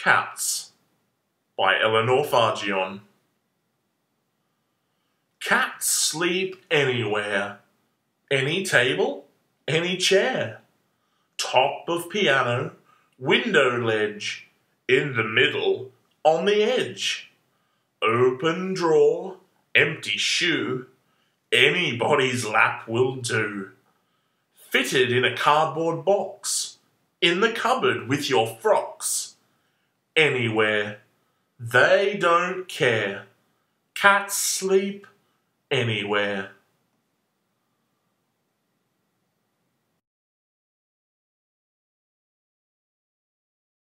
Cats by Eleanor Farjeon. Cats sleep anywhere, any table, any chair, top of piano, window ledge, in the middle, on the edge, open drawer, empty shoe, anybody's lap will do, fitted in a cardboard box, in the cupboard with your frocks, anywhere, they don't care, cats sleep anywhere.